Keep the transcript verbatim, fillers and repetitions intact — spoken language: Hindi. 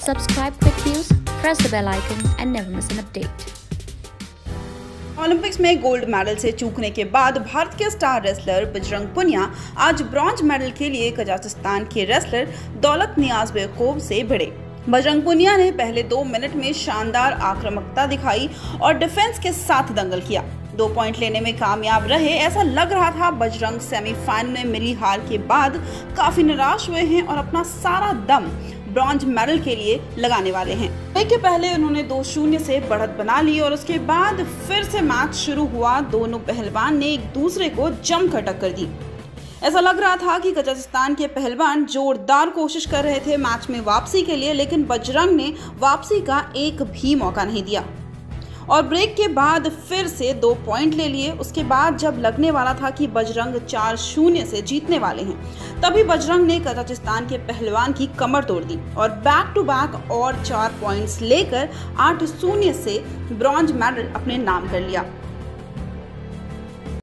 Subscribe quick views, press the bell icon and never miss an update. Olympics में गोल्ड मेडल से चूकने के बाद भारत के स्टार रेसलर बजरंग पुनिया आज ब्रॉन्ज मेडल के लिए कजाकिस्तान के रेसलर दौलत नियाज़बेकोव से भिड़े। बजरंग पुनिया ने पहले दो मिनट में शानदार आक्रामकता दिखाई और डिफेंस के साथ दंगल किया। दो पॉइंट लेने में कामयाब रहे। ऐसा लग रहा था बजरंग सेमीफाइनल में मिली हार के बाद काफी निराश हुए हैं और अपना सारा दम ब्रॉन्ज मेडल के लिए लगाने वाले हैं। इसके पहले उन्होंने दो शून्य से बढ़त बना ली और उसके बाद फिर से मैच शुरू हुआ। दोनों पहलवान ने एक दूसरे को जमकर टक्कर दी। ऐसा लग रहा था कि कजाकिस्तान के पहलवान जोरदार कोशिश कर रहे थे मैच में वापसी के लिए, लेकिन बजरंग ने वापसी का एक भी मौका नहीं दिया और ब्रेक के बाद फिर से दो पॉइंट ले लिए। उसके बाद जब लगने वाला था कि बजरंग चार शून्य से जीतने वाले हैं, तभी बजरंग ने कजाकिस्तान के पहलवान की कमर तोड़ दी और बैक टू बैक और चार पॉइंट्स लेकर आठ शून्य से ब्रॉन्ज मेडल अपने नाम कर लिया।